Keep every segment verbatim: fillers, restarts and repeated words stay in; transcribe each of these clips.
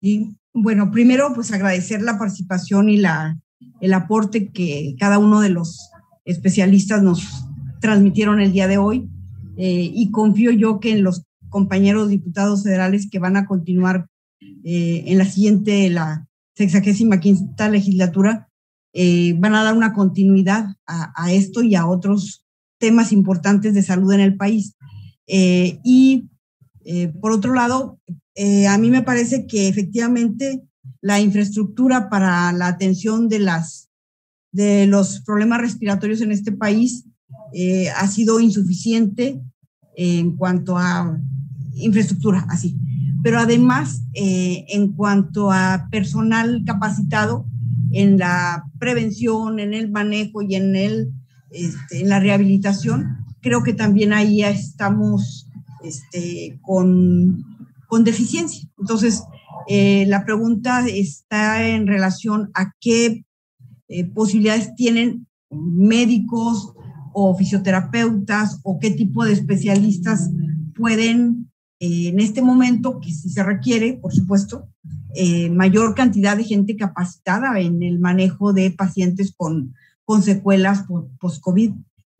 Y bueno, primero pues agradecer la participación y la, el aporte que cada uno de los especialistas nos transmitieron el día de hoy, eh, y confío yo que en los compañeros diputados federales que van a continuar eh, en la siguiente, la sexagésima quinta legislatura, eh, van a dar una continuidad a, a esto y a otros temas importantes de salud en el país. Eh, y eh, por otro lado, eh, a mí me parece que efectivamente la infraestructura para la atención de, las, de los problemas respiratorios en este país eh, ha sido insuficiente en cuanto a infraestructura, así. Pero además, eh, en cuanto a personal capacitado en la prevención, en el manejo y en, el, este, en la rehabilitación, creo que también ahí estamos este, con, con deficiencia. Entonces, eh, la pregunta está en relación a qué eh, posibilidades tienen médicos o fisioterapeutas o qué tipo de especialistas pueden eh, en este momento, que sí se requiere, por supuesto, eh, mayor cantidad de gente capacitada en el manejo de pacientes con, con secuelas post-COVID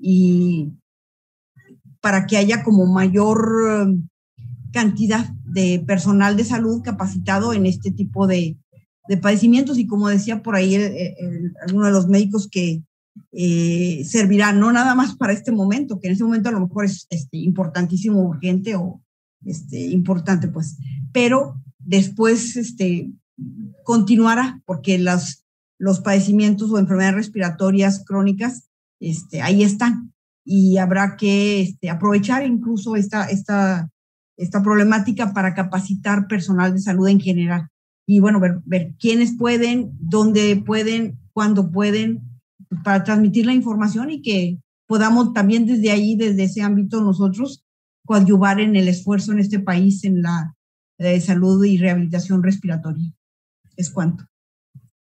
y para que haya como mayor cantidad de personal de salud capacitado en este tipo de, de padecimientos. Y como decía por ahí el, el, alguno de los médicos, que eh, servirá no nada más para este momento, que en este momento a lo mejor es este, importantísimo, urgente o este, importante, pues, pero después este, continuará, porque las, los padecimientos o enfermedades respiratorias crónicas este, ahí están, y habrá que este, aprovechar incluso esta, esta, esta problemática para capacitar personal de salud en general. Y bueno, ver, ver quiénes pueden, dónde pueden, cuándo pueden, para transmitir la información y que podamos también desde ahí, desde ese ámbito, nosotros coadyuvar en el esfuerzo en este país en la eh, salud y rehabilitación respiratoria. Es cuanto.